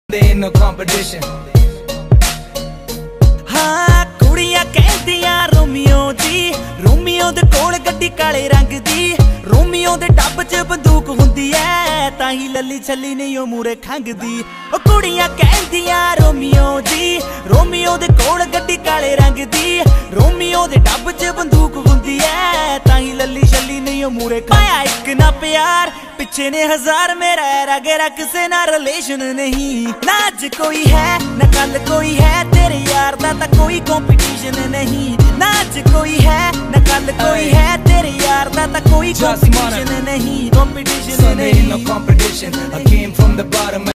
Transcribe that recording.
There ain't no competition. हाँ कुड़ियां कहदियां Romeo जी, Romeo दे कोल गड्डी काले रंग दी, रोमियो दे टब च बंदूक हुंदी ऐ, ताही लली छली नहीं ओ मूरे खंगदी। ओ कुड़ियां कहदियां रोमियो जी, रोमियो दे कोल गड्डी काले रंग दी, रोमियो दे टब च बंदूक हुंदी ऐ, ताही लली छली नहीं ओ मूरे पाया एक ना प्यार पिछे ने हजार, मेरा रगेरा किसे ना रिलेशन नहीं, ना आज कोई है ना कल कोई है, तेरे यार दा ता कोई कंपटीशन नहीं, ना आज कोई है ना कल कोई है, तेरे यार दा ता कोई कंपटीशन नहीं, कंपटीशन नहीं। There ain't no competition. I came from the bottom.